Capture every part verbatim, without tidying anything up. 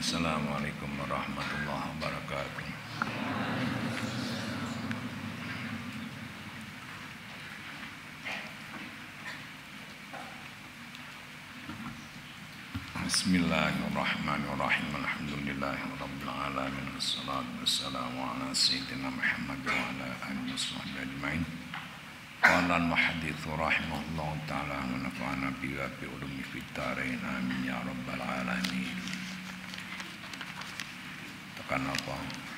Assalamualaikum warahmatullahi wabarakatuh. Bismillahirrahmanirrahim. Alhamdulillahirabbil alamin. Wassalatu wassalamu ala sayyidina Muhammad wa ala alihi washabbihi ajmain. Qala al-muhaddits rahimahullahu taala wa nafa'ana bi wa bi ulumi fid dharain amin ya rabbal alamin. Tekan apa?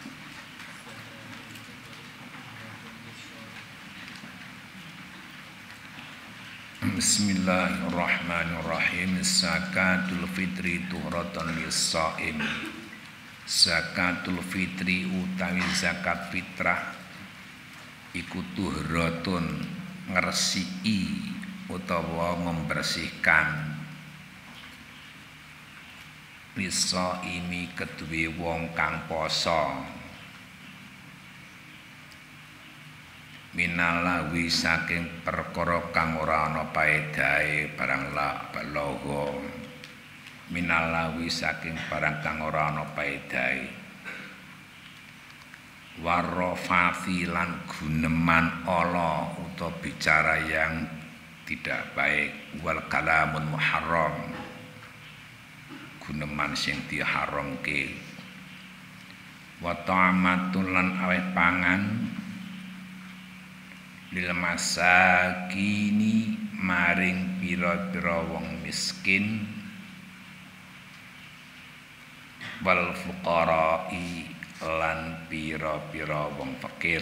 Bismillahirrahmanirrahim. Zakatul fitri tuhratun lis-shaim. Zakatul fitri utawi zakat fitrah iku tuhratun ngresiki utawa membersihkan lis-shaimi kedue wong kang poso minalawi saking perkara kang ora ana paedahe barang la balaga minalawi saking barang kang ora ana paedahe warrafati lan guneman ala utawa bicara yang tidak baik wal kalamun muharram guneman sing diharamke wa ta'amatun lan aweh pangan lil masakini maring pira-pira wong miskin wal fuqara'i lan pira-pira wong fakir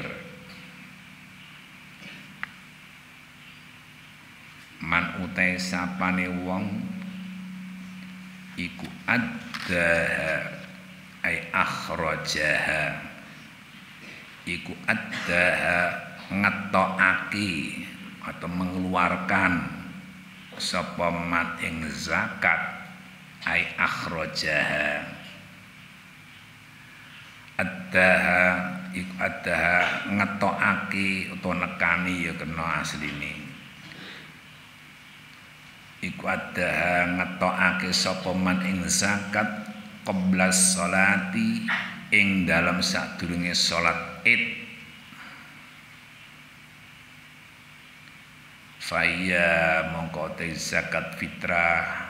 man utai sapane wong iku addaha ay akhrajaha iku addaha ngetokake atau mengeluarkan sapa man ing zakat ai akhrajaha addaha iku addaha ngetokake utawa nekani ya kena asline iku addaha ngetokake sapa man ing zakat qabla sholati ing dalam sadurunge salat Id faya mongko te zakat fitrah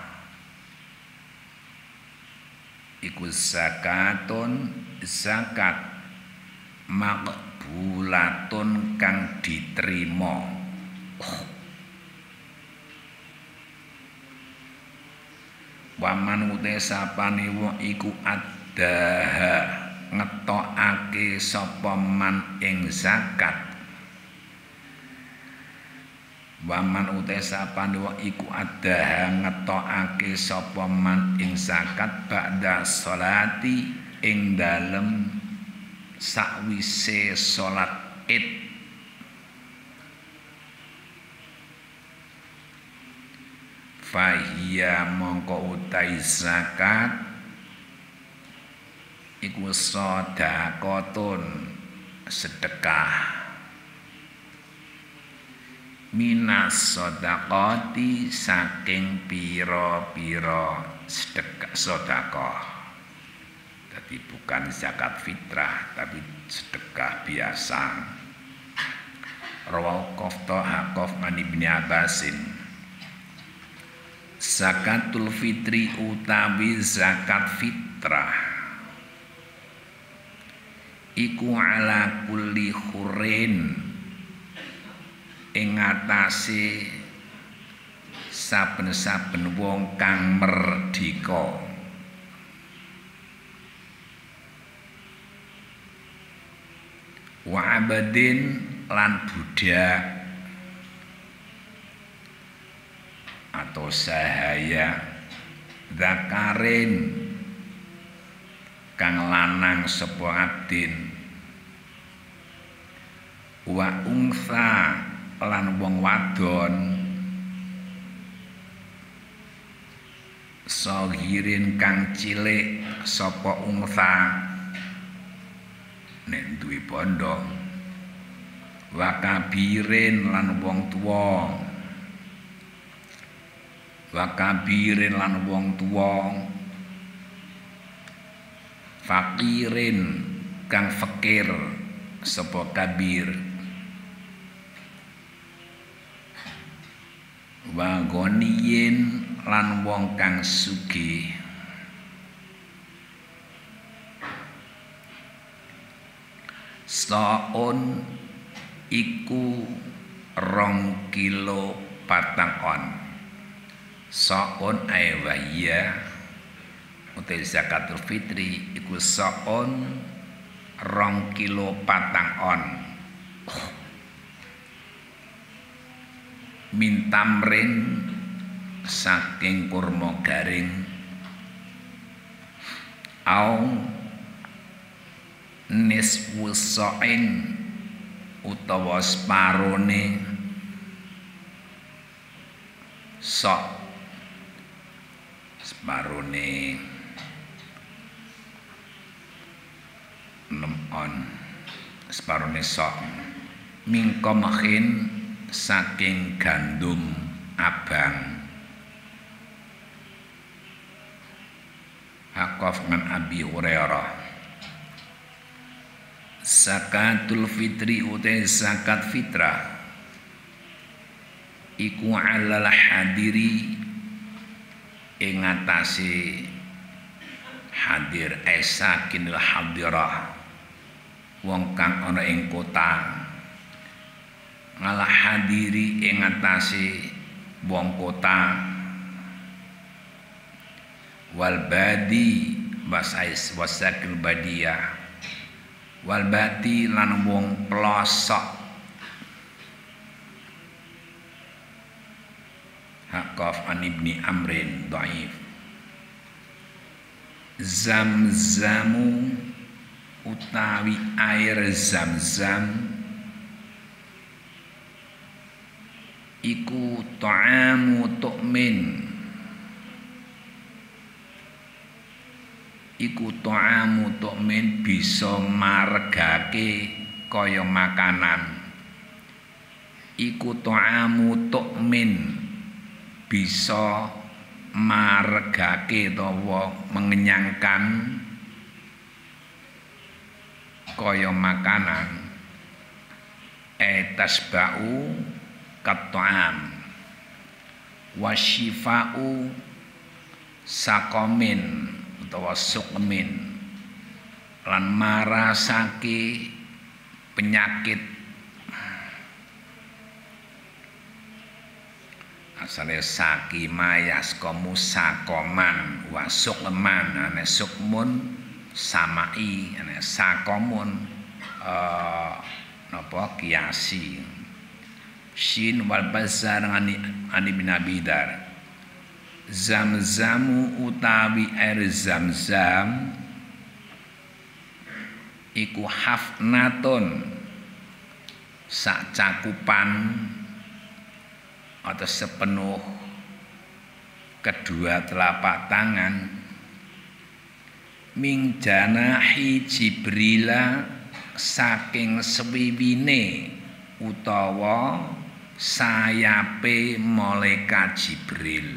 iku zakatun zakat maqbulatun kang diterima waman uta sapane wong iku addaha ngetokake sapa man ing zakat waman utai sapane wa iku addaha ngetokake sapa man ing zakat ba'da sholati ing dalem sakwise salat Id fahiya mongko utai zakat iku sedekahun sedekah minas sedekati saking pira-pira sedekah sedekah. Jadi bukan zakat fitrah tapi sedekah biasa. Rawahu Qafta Haqaf an Ibnu Abbasin. Zakatul fitri utawi zakat fitrah iku ala kulli khurin ing atase saben-saben wong kang merdika wa abadin lan budak atau sahaya zakarin kang lanang sapa abdin wa ungsa lan wong wadon sagirin kang cilik sapa ungsa nek duwe bondo wa kabirin lan wong tuwa wa kabirin lan wong tuwa faqirin kang fakir sapa kabir wa ghaniyin lan wong kang sugih saun iku rong kilo patang on saun ae waya utai zakatul fitri iku saun rong kilo patang on mintamrin saking kurma garing au nisfu sa'in utawa separone sok separone enam on separone sok mingkomahin saking gandum abang Hakof man Abi Hurairah zakatul fitri utai zakat fitrah iku alal hadiri ing atase hadir esakinil hadirah wong kang ana ing kota ngalah hadiri ing atase wong kota wal badi wasais wasakil badiyah wal bati lan wong pelosok Hakof an ibni amrin dhaif zamzamu utawi air zamzam iku ta'amu tu'min iku ta'amu tu'min bisa margake kaya makanan iku ta'amu tu'min bisa margake utawa mengenyangkan kaya makanan etasba'u kat'am wasyifa'u sakomin utawa sukmin lan marasake penyakit asale saki mayas komu sakoman wa sukman ane sukmun samai ane sakomun uh, napa kiasi shin wal bazar ani ani bin abidar zamzamu utawi air zamzam iku hafnatun sak cakupan atau sepenuh kedua telapak tangan ming janahi jibrila saking swiwine utawa sayape malaikat Jibril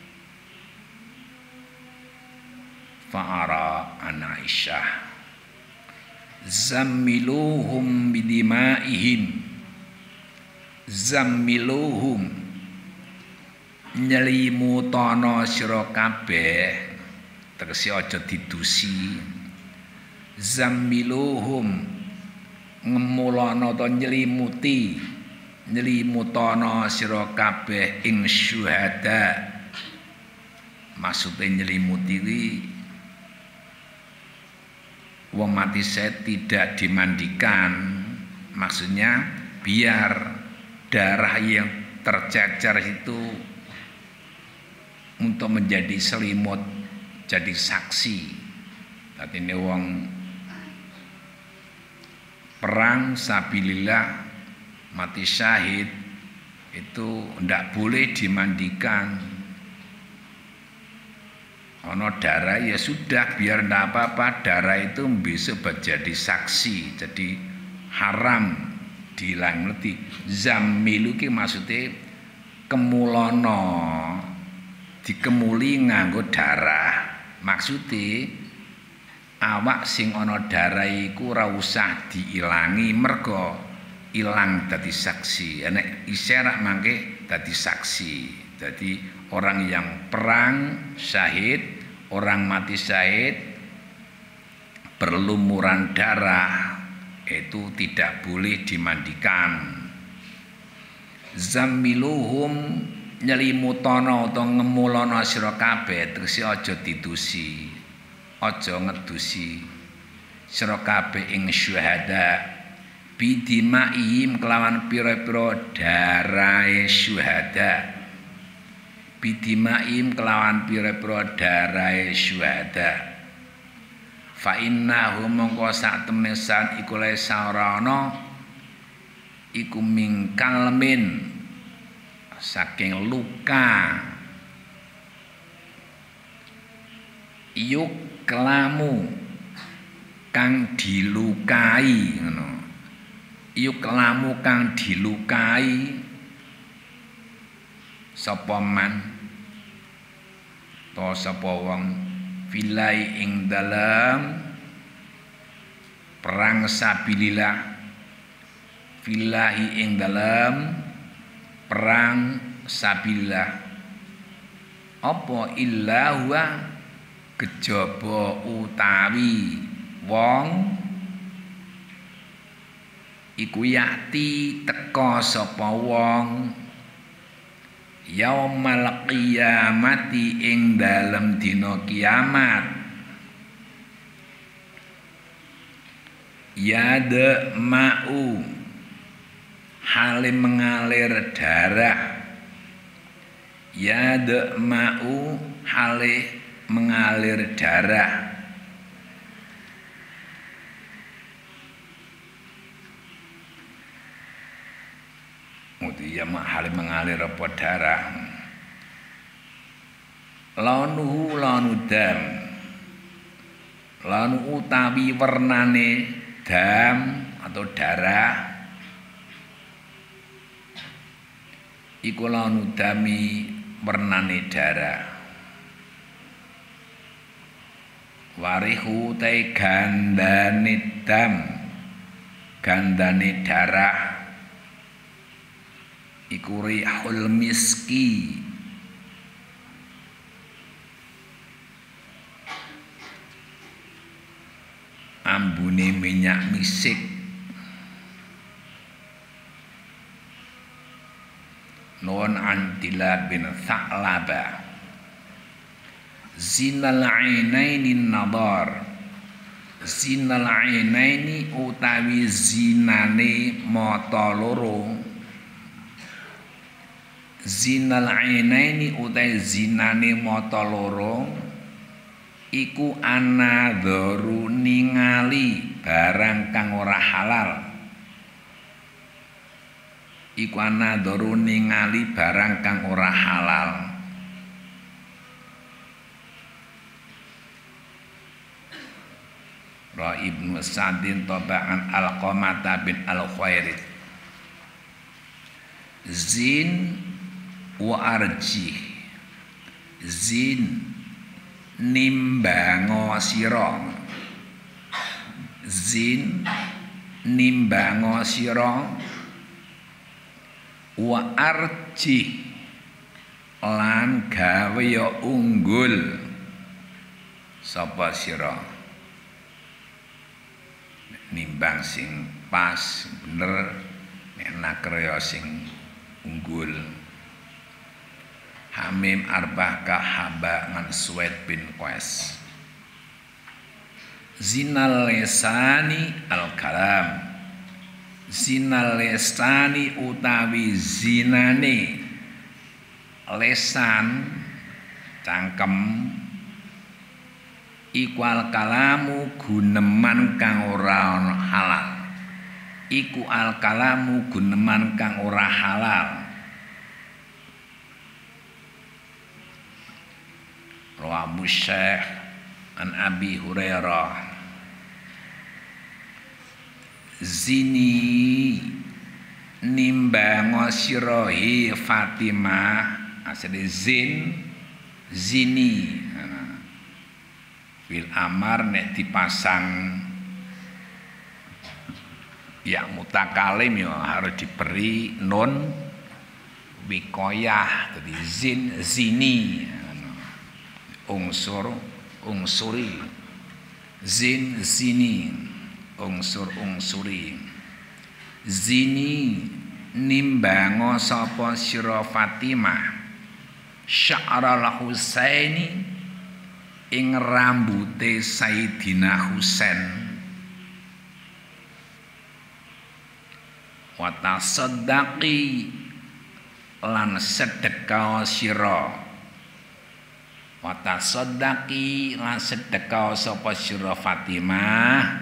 fa'ara an Aisyah zammiluhum bidimaihim zammiluhum nyelimutana sira kabeh tegese aja didusi zammiluhum ngemulana ta nyelimuti nyelimutana sira kabeh ing syuhada maksude nyelimuti kuwi wong mati saya tidak dimandikan maksudnya biar darah yang tercecer itu untuk menjadi selimut jadi saksi tadi ini wong perang sabilillah mati syahid itu ndak boleh dimandikan ono darah ya sudah biar ndak apa-apa darah itu bisa menjadi saksi jadi haram dilang ngerti zammilu ki maksudnya kemulono dikemuli nganggo darah maksudnya awak sing ana darahe iku ora usah diilangi merga ilang dadi saksi. Nek isyarat mangke dadi saksi. Jadi orang yang perang syahid, orang mati syahid berlumuran darah itu tidak boleh dimandikan. Zamiluhum nyelimutono utawa ngemulono sira kabeh tegese aja didusi, aja ngedusi sira kabeh ing syuhada bidimaihim kelawan pira-pira darahe syuhada, bidimaihim kelawan pira-pira darahe syuhada. Fa innahu mongko sak temene san iku le sarana iku mingkalmin saking luka yuk kelamu kang dilukai ngono, yuk kelamu kang dilukai sapa man to sapa wong filai ing dalam perang sabilillah, filahi ing dalam perang sabilillah apa illa huwa kejaba utawi wong iku yati teka sapa wong yaumal qiyamati ing dalem dina kiamat yada ma'u hale mengalir darah, yada ma'u hale mengalir darah. Kemudian hale mengalir apa darah. Launuhu launudam, launu utawi warnane dam atau darah iku launudami warnane darah. Warihu tai gandane dam, gandane darah iku rihul miski, ambune minyak misik. Non antila bin Tha'laba zinal ainaini nadar, zinal ainaini utawi zinane mata loro, zinal ainaini utawi zinane mata loro iku anadharu ningali barang kang ora halal, iku anadharu ningali barang kang ora halal. Ra Ibnu Sa'din tabaan Alqamah bin Al-Khairith zin wa arjih, zin nimbango sira, zin nimbango sira wa arjih lan gawe ya unggul sapa sira, nimbang sing pas bener nek nakraya sing unggul. Hamim arbah kahaba ngan Suwaid bin Qais. Zinal lesani al kalam, zinal lesani utawi zinane lesan cangkem iku al kalamu guneman kang ora halal, iku al kalamu guneman kang ora halal. Rawahu Syekh an Abi Hurairah zini nimbango sirahi Fatimah asli zin zini Fil amar nek dipasang ya mutakalim ya harus diberi nun wikoyah, jadi zin zini, unsur unsuri, zin zini, unsur unsuri, zini nimbango sapa sira Fatimah sya'ral Husaini ing rambute Sayyidina Husain wa tasaddaqi lan sedekah sira wa tasaddaqi lan sedekah sapa sira Fatimah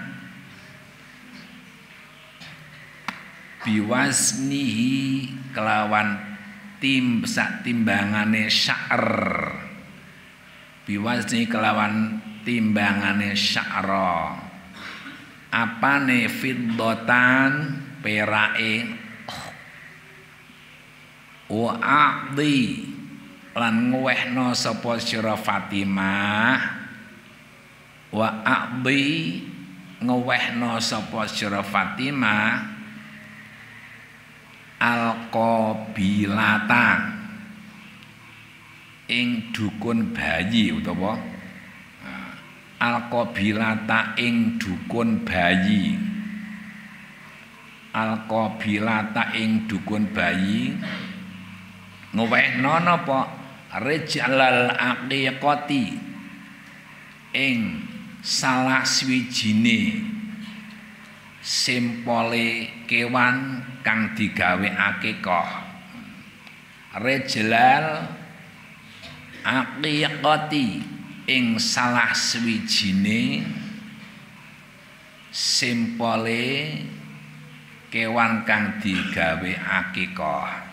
biwaznihi kelawan tim sak timbangane sya'r biwazni kelawan timbangane sya'ra apane fiddatan perake wa aqdi lan ngwehno sapa sira Fatimah wa aqdi ngwehno sapa sira Fatimah al-qabilata ing dukun bayi utawa al-qabilata ing dukun bayi al-qabilata ing dukun bayi ngowehno napa rijalal aqiqati ing salah swijine simpole kewan kang digawe akikah rijlal aqiqati ing salah swijine simpole kewan kang digawe akikah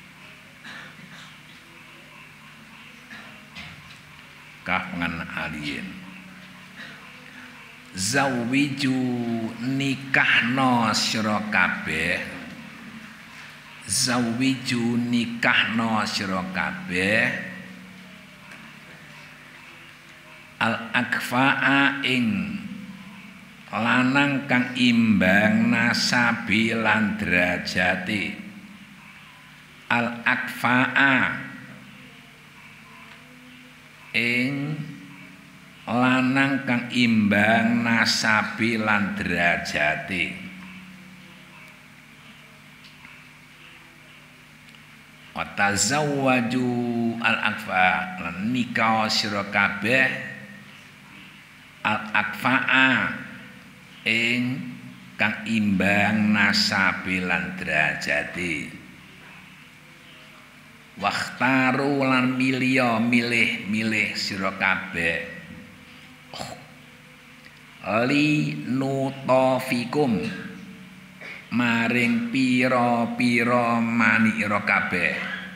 kapangan alien zawiju nikahno sira kabeh zawiju nikahno sira kabeh al akfa'a ing lanang kang imbang nasabi lan derajate al akfa'a ing lanang kang imbang nasabi lan derajate wa tazawwaju al akfa lan nikah sira kabeh al akfa'a ing kang imbang nasabi lan derajate wakhtaru lan milya milih-milih sira kabeh li nutafikum maring pira-pira manira kabeh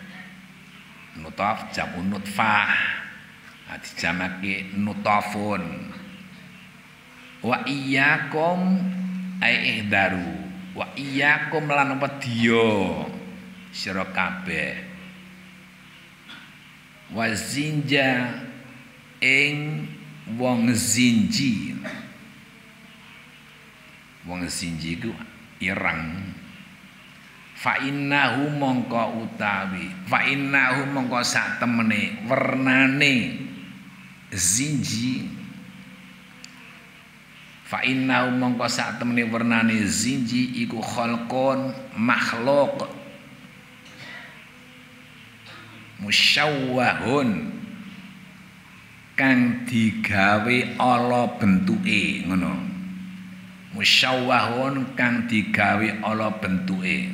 nutaf jamu nutfah dijamake nutafun wa iyyakum ai ihdaru wa iyyakum lan wedya sira kabeh wa zinja ing wong zinji wong zinji ku ireng fa innahu mongko utawi fa innahu mongko sak temene wernane zinji fa innahu mongko sak temene wernane zinji iku khalqun makhluk musyawwahun kang digawe ala bentuke ngono musyawwahun kang digawe ala bentuke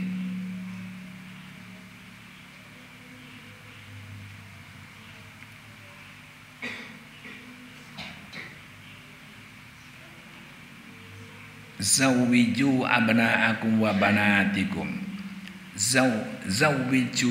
zawwiju abnaakum wa banatikum zaw zawwiju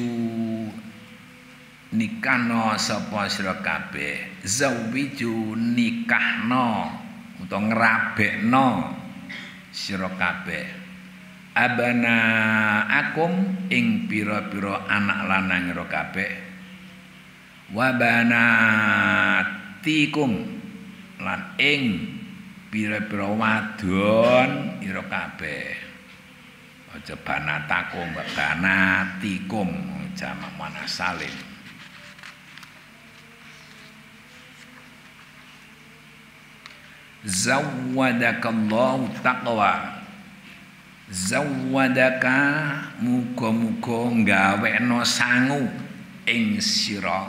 nikahno sapa sira kabeh zawwiju nikahno utawa ngrabekno sira kabeh abana akum ing pira-pira anak lanang sira kabeh wa banatikum lan ing pira-pira wadon ira kabeh. Aja banatakum banatikum jamak muannas salim. Zawwadakallahu taqwa. Zawwadaka muga-muga gawekno sangu ing sira.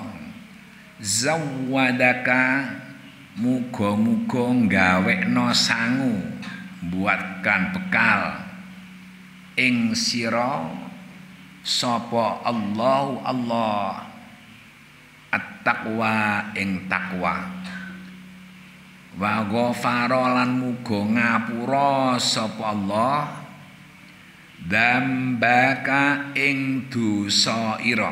Zawwadaka muga-muga gawekno sangu buatkan bekal ing sira sapa Allahu Allah at-taqwa ing takwa. Wa ghafara lan muga ngapura sapa Allah dambaka ing dosa ira.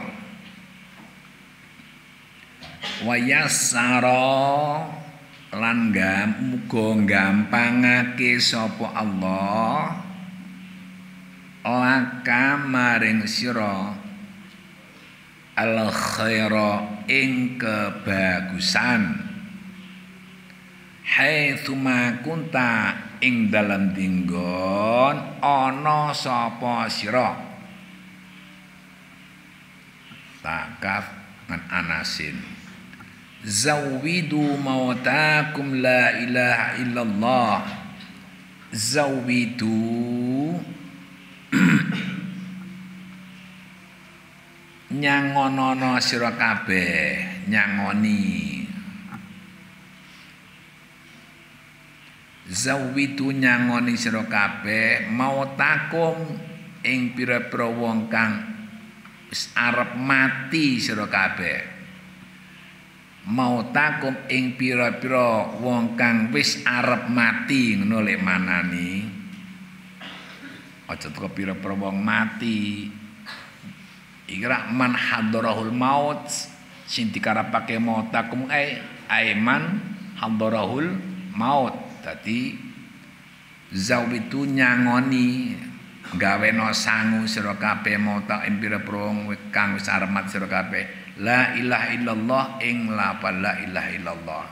Wa yassara lan muga gampangake sapa Allah laka maring sira al khaira ing kebagusan haitsu ma kunta ing dalam dinggon ana sapa sira. Takaf an Anasin. Zawwidu mautakum la ilaha illallah. Zawwidu nyangonono sira kabeh, nyangoni. Zawwidu nyangoni sira kabeh mautakum ing pira-pira wong kang wis arep mati sira kabeh. Mautakum ing pira-pira wong kang wis arep mati ngono lek manani. Aja teko pira-pira wong mati. Ikra man hadarahul maut sing dikarepake mautakum ai aiman hadarahul maut. Dadi zawitu nyangoni gaweno sangu sira kabeh mota ing pira-pira wong kang wis arep mati sira kabeh. La ilaha illallah ing lafal la ilaha illallah.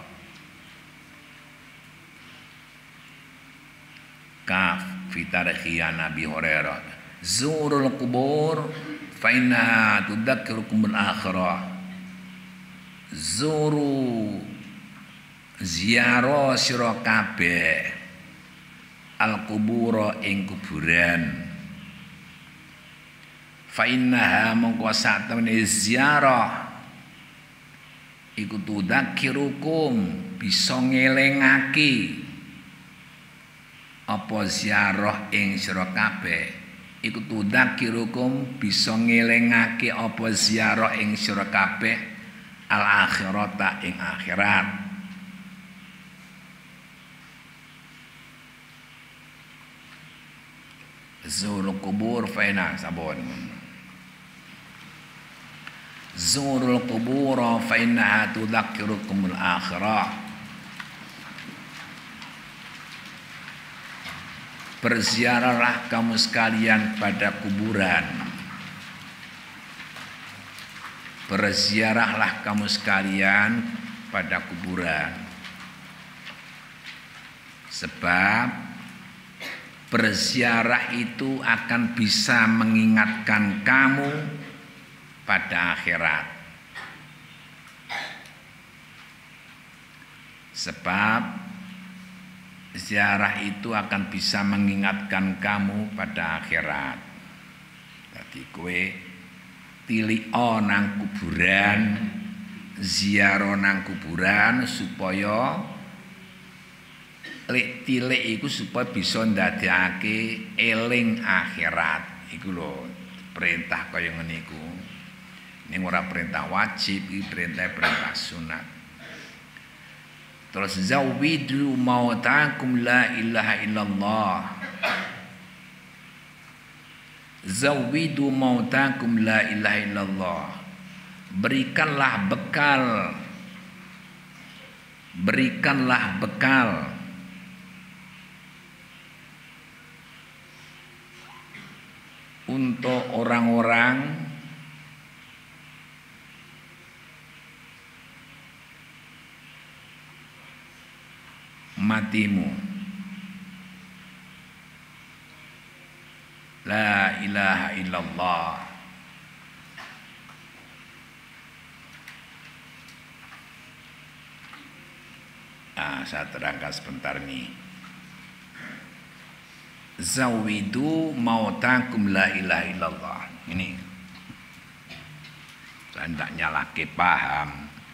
Kaf fi tarikhi Nabi Hurairah. Zurul qubur fa inna tudzakirukum al akhirah. Zuru ziarah sira kabeh al qubur ing kuburan. Fa innaha mongko satemene ziarah iku tudzakirukum bisa ngelingake apa ziarah ing sira kabeh iku tudzakirukum bisa ngelingake apa ziarah ing sira kabeh al akhirata ing akhirat. Zurul kubur faina sabun. Zurul kubur faina tudzakirukumul akhirah. Berziarahlah kamu sekalian pada kuburan. Berziarahlah kamu sekalian pada kuburan. Sebab berziarah itu akan bisa mengingatkan kamu pada akhirat. Sebab ziarah itu akan bisa mengingatkan kamu pada akhirat. Dadi kowe tilio nang kuburan, ziarah nang kuburan supaya lek tilik iku supaya bisa ndadekake eling akhirat. Iku lho perintah kaya ngene iku. Ning ora perintah wajib, iki perintah perintah sunat. Terus zawwidu mautakum la ilaha illallah. Zawwidu mautakum la ilaha illallah. Berikanlah bekal. Berikanlah bekal untuk orang-orang matimu. La ilaha illallah. Nah, saya terangkan sebentar nih. Zawidu mautakum la ilaha illallah. Ini saya tidak nyalahke paham.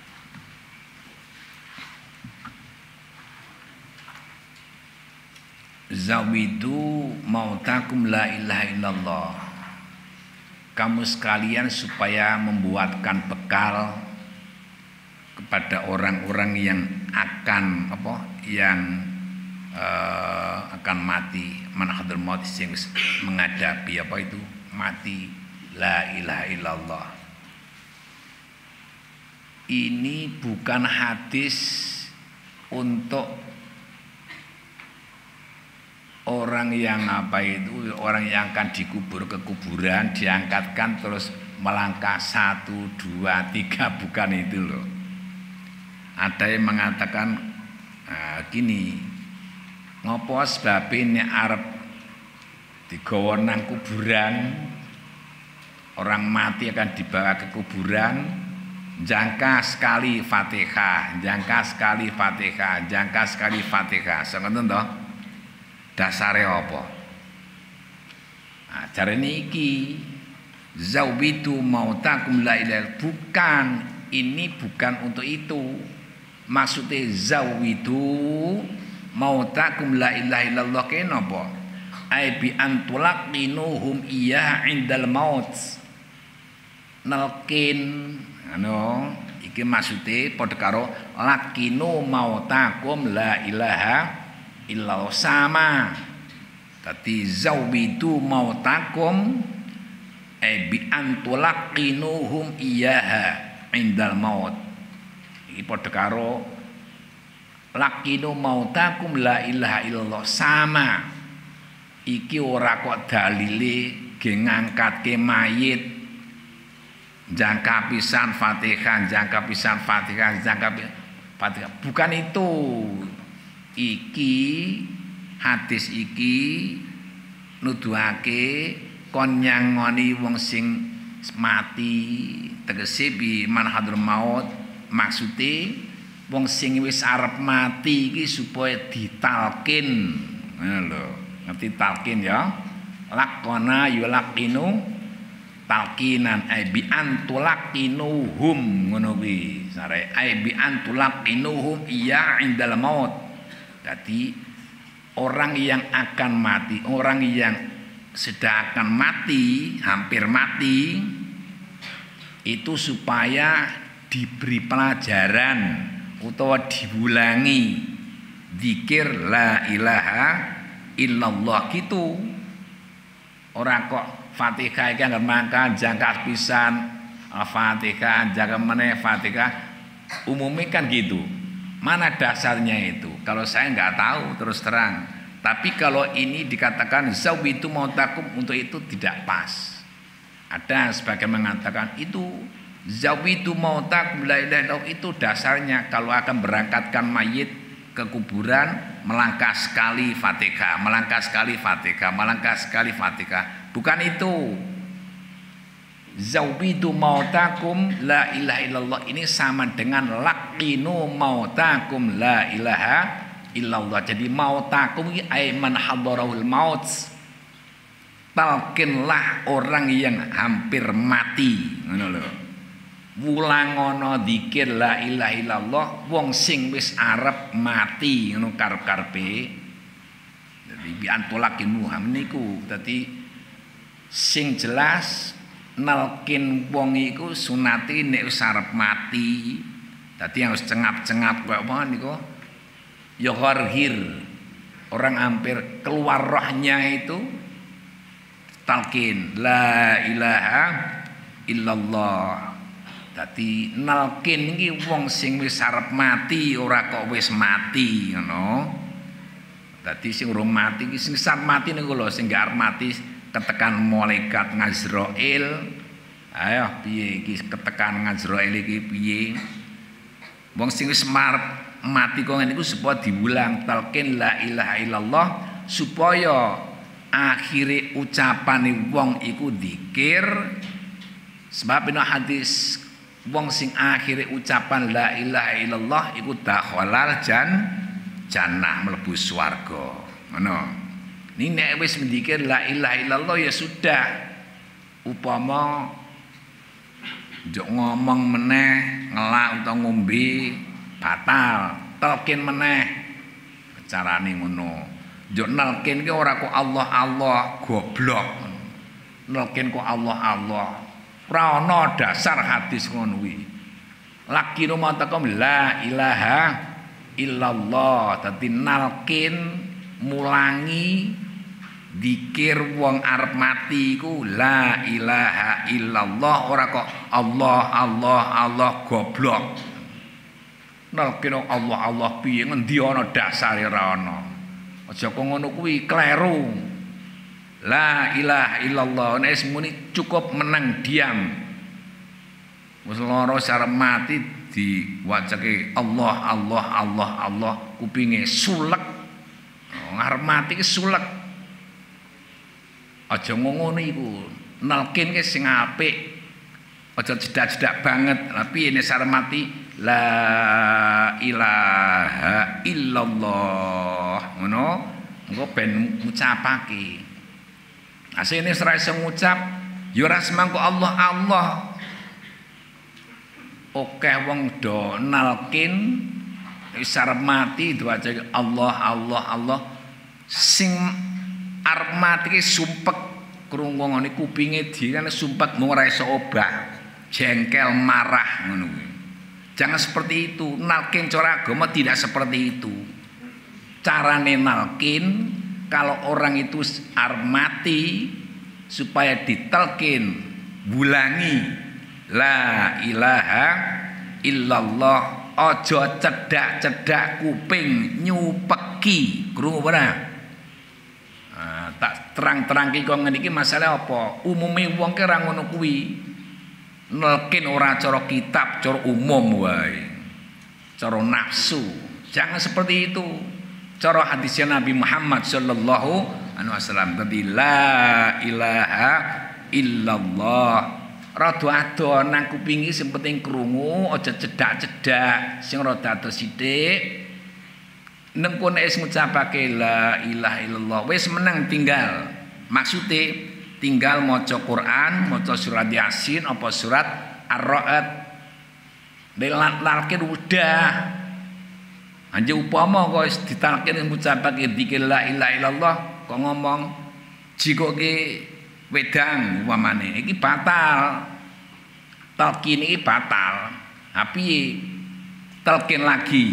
Zawidu mautakum la ilaha illallah. Kamu sekalian supaya membuatkan bekal kepada orang-orang yang akan apa yang uh, akan mati, manahadul maut, sing menghadapi apa itu mati, la ilaha illallah. Ini bukan hadis untuk orang yang apa itu, orang yang akan dikubur ke kuburan, diangkatkan terus melangkah satu, dua, tiga, bukan itu loh. Ada yang mengatakan nah, gini, ngopo sebab ini arep digawa nang kuburan, orang mati akan dibawa ke kuburan, jangka sekali Fatihah, jangka sekali Fatihah, jangka sekali Fatihah. Ngoten to? Dasare apa? Nah, cara niki zaubitu mautakum la ilaha, bukan, ini bukan untuk itu. Maksudnya zawidu mautakum la ilaha illallah kenapa? Ai bi antulaqinuhum iya indal maut. Nelkin anu iki maksudnya padha karo laqinu mautakum la ilaha illallah sama. Tadi zawidu mautakum ai bi antulaqinuhum iya indal maut. Iki padha karo laqinu mautakum la ilaha illallah sama. Iki ora kok dalile ge ngangkatke mayit jangka pisan Fatihah, jangka pisan Fatihah, jangka Fatihah. Bukan itu. Iki hadis iki nuduhake kon nyangoni wong sing mati, tegese bi manhadul maut. Maksudnya wong sing wis arep mati iki supaya ditalkin. Ngono lho, ngerti talkin ya? Lakona yulaqinu talkinan ai bi antulaqinuhum ngono kuwi. Sare ai bi antulaqinuhum iya indal maut. Jadi orang yang akan mati, orang yang sedang akan mati, hampir mati, itu supaya diberi pelajaran utawa diulangi zikir la ilaha illallah gitu. Orang kok Fatihah iki anggere mangka jangka pisan Fatihah, jangka meneh Fatihah, umumnya kan gitu. Mana dasarnya itu? Kalau saya nggak tahu terus terang. Tapi kalau ini dikatakan zawitu mautakum, untuk itu tidak pas. Ada sebagian mengatakan itu zawitu mautakum la ilaha illallah, itu dasarnya kalau akan berangkatkan mayit ke kuburan melangkah sekali Fatihah, melangkah sekali Fatihah, melangkah sekali Fatihah. Bukan itu. Zawitu mautakum la ilaha illallah ini sama dengan laqinu mautakum la ilaha illallah. Jadi mautakum ini ay man hadarahul maut. Talkinlah orang yang hampir mati. Ngono lho. Wulangono dzikir la ilaha illallah wong sing wis arep mati ngono karep-karepe. Jadi bi antulaqinu niku dadi sing jelas nalkin wong iku sunati nek wis arep mati. Dadi harus cengap-cengap koyo apa niku. Ya gharhir. Orang hampir keluar rohnya itu talqin la ilaha illallah. Dadi nalkin iki wong sing wis arep mati, ora kok wis mati ngono. Dadi sing urung mati iki sing arep mati niku lho, sing gak arep mati ketekan malaikat Ngazrail. Ayo piye iki ketekan Ngazrail iki piye? Wong sing wis marep mati kok ngene iku supaya diulang talqin la ilaha illallah supaya akhire ucapane wong iku dzikir. Sebab ina hadis wong sing akhire ucapan la ilaha illallah iku dakhalal jan jannah mlebu swarga. Ngono. Ini nek wis mendikir la ilaha illallah ya sudah. Upama njok ngomong meneh ngelak utawa ngombe batal, talqin meneh carane ngono. Njok nalkin ki ora kok Allah Allah goblok. Nalkin kok Allah Allah. Ora ana dasar hadis ngono kuwi. Lakinu matakom la ilaha illallah. Dadi nalkin mulangi dikir wong arep mati iku la ilaha illallah ora kok Allah Allah Allah goblok. Nalkin Allah Allah piye ngendi ana dasare ora ana. Aja kok ngono kuwi kleru. La ilaha illallah nek muni cukup menang diam. Wis lara sarep mati diwacake Allah Allah Allah Allah kupinge sulek. Ngarep mati ki sulek. Aja ngono iku. Nalkin ki sing apik. Aja jedak-jedak banget. Tapi nek sarep mati la ilaha illallah ngono engko ben ngucapake. Asline ora iso ngucap ya ora semangko Allah Allah. Oke wong do nalkin wis arep mati diwaca Allah Allah Allah sing arep mati ki sumpek krungu ngene kupinge dhewe kan sumpek mung ora iso obah jengkel marah ngono kuwi. Jangan seperti itu. Nalkin cara agama tidak seperti itu. Carane nalkin kalau orang itu arep mati supaya ditelkin bulangi la ilaha illallah aja cedak-cedak kuping nyupeki krungu ora. Nah, tak terang-terang ki kok ngene iki masalah apa? Umume wong ki ora ngono kuwi. Nelkin ora cara kitab, cara umum wae. Cara nafsu. Jangan seperti itu. Cara hadisnya Nabi Muhammad sallallahu alaihi wasallam tadi la ilaha illallah. Rada ado nang kupingi sing penting krungu, aja cedak-cedak, sing rada ado sithik. Neng kono wis ngucapake la ilaha illallah, wis menang tinggal. Maksude tinggal maca Quran, maca surat Yasin apa surat Ar-Ra'd. Dilalkin udah. Anje upama kok wis ditalkin ngucapake dzikir la ilaha illallah kok ngomong jikoke wedang upamane iki batal. Talkin iki batal. Tapi talkin lagi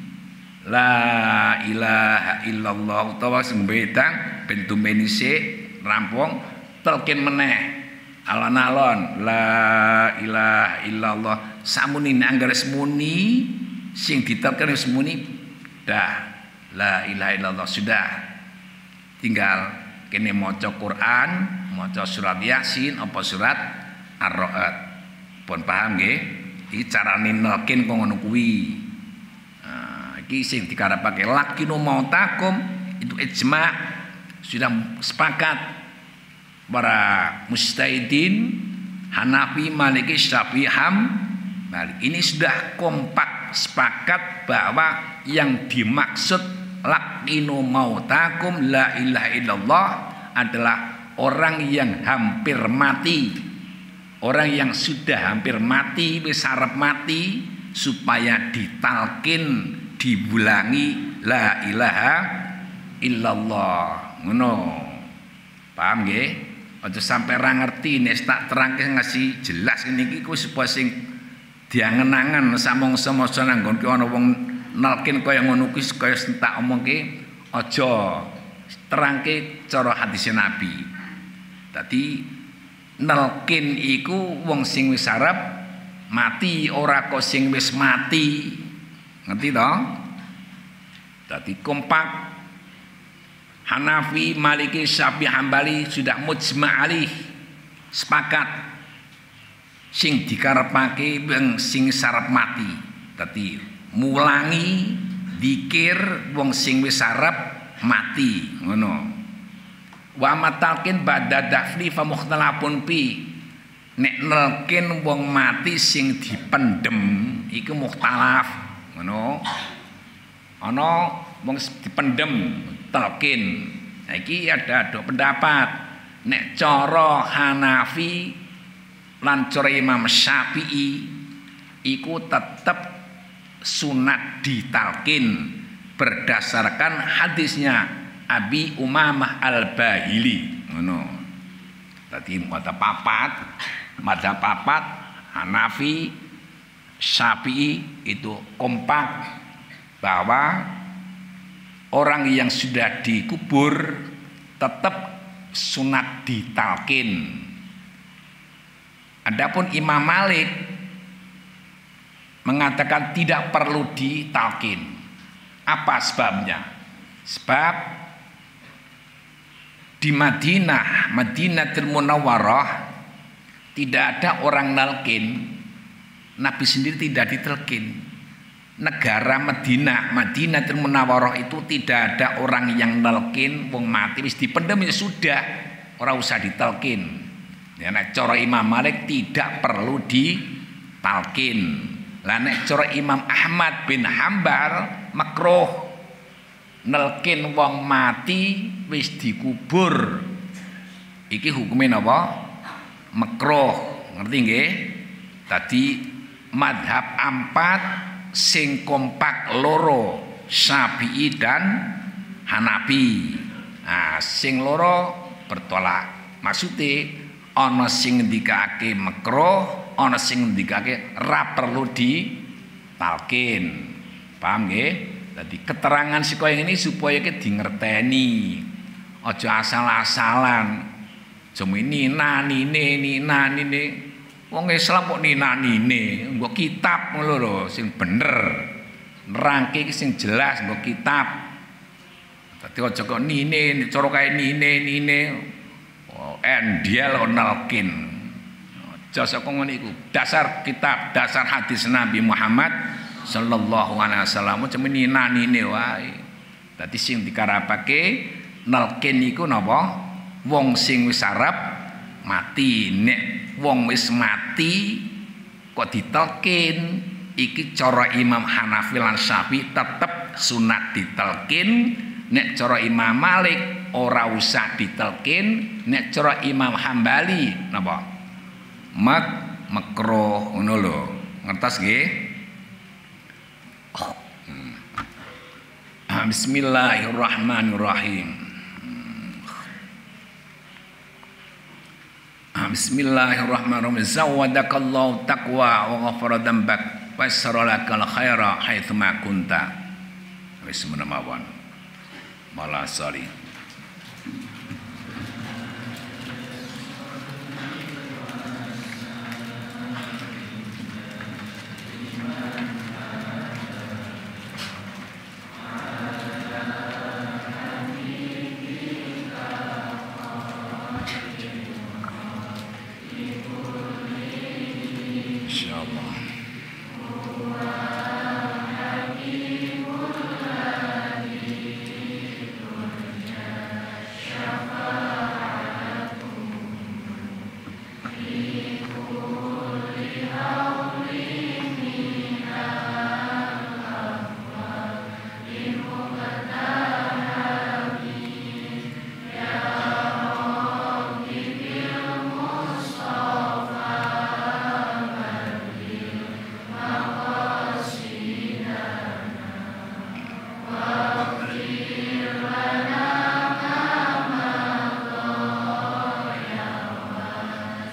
la ilaha illallah utawa sing wedang ben tumeni sik rampung talkin meneh alon-alon la ilaha illallah samuni anggere semuni sing ditalkin semuni dah la ilaha illallah sudah tinggal kene maca Quran maca surat Yasin apa surat Ar-Ra'd pun paham nggih iki carane nelkin kok ngono kuwi. Nah iki sing dikarepake lakinu mautakum itu ijma' sudah sepakat para mustahidin Hanafi, Maliki, Syafi'i, Hambali ini sudah kompak sepakat bahwa yang dimaksud lakinu mautakum la ilaha illallah adalah orang yang hampir mati, orang yang sudah hampir mati wis arep mati supaya ditalkin dibulangi la ilaha illallah ngono. Paham nggih? Aja sampai ra ngerti nek tak terangke ngasih jelas ngene iki ku supaya sing diangen-angen samongso maca nang nggonku ana wong nalkin kaya ngono kuwi kaya tak omongke aja terangke cara hadis Nabi. Dadi nalkin iku wong sing wis arep mati ora kok sing wis mati. Ngerti to? Dadi kompak Hanafi, Maliki, Syafi'i, Hambali sudah mujma' alih sepakat sing dikarepake wong sing sarep mati. Dadi mulangi Dikir wong sing wis arep mati ngono. Wa matalkin badha dafni fa mukhtalafun pi. Nek nelkin wong mati sing dipendem iku mukhtalaf ngono. Ana wong dipendem telkin. Nah, iki ada dua pendapat. Nek cara Hanafi lan cara Imam Syafi'i iku tetep sunat ditalkin berdasarkan hadisnya Abi Umamah Al-Bahili ngono. Tadi madzhab papat, madzhab papat Hanafi, Syafi'i itu kompak bahwa orang yang sudah dikubur tetap sunat ditalkin. Adapun Imam Malik mengatakan tidak perlu ditalkin. Apa sebabnya? Sebab di Madinah, Madinatul Munawwarah tidak ada orang nalkin. Nabi sendiri tidak ditelkin. Negara Madinah, Madinatul Munawwarah itu tidak ada orang yang nalkin wong mati wis dipendem ya sudah, ora usah ditelkin. Ya nek cara Imam Malik tidak perlu ditalkin. Lah nek cara Imam Ahmad bin Hambal makruh nelkin wong mati wis dikubur. Iki hukumnya napa? Makruh. Ngerti nggih? Tadi madhab empat sing kompak loro Syafi'i dan Hanafi. Nah, sing loro bertolak. Maksudnya ana sing ngendikake makruh, ana sing ngendikake ra perlu ditalkin. Paham nggih? Dadi keterangan saka ini supaya kita dingerteni. Aja asal-asalan. Jome nina nine nina nine. Wong Islam kok nina nine, nggo kitab ngono lho sing bener. Nerangke iki sing jelas nggo kitab. Dadi aja kok nine cara kae nine nine. Oh, endiel onalkin. Aja saka ngono iku. Dasar kitab, dasar hadis Nabi Muhammad sallallahu alaihi wasallam cuma nina nine wae. Dadi sing dikarepake nelkin iku napa? Wong sing wis arep mati. Nek wong wis mati kok ditelkin, iki cara Imam Hanafi lan Syafi'i tetep sunat ditelkin. Nek cara Imam Malik ora usah ditelkin. Nek cara Imam Hambali napa? Mak makruh ngono lho. Ngertos nggih? Bismillahirrahmanirrahim. Bismillahirrahmanirrahim. Zawadakallahu taqwa wa ghafara dzambak wa saralakal khaira haitsu ma kunta. Wis menawan. Malah sali.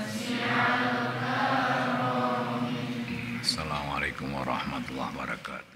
Assalamualaikum warahmatullahi wabarakatuh.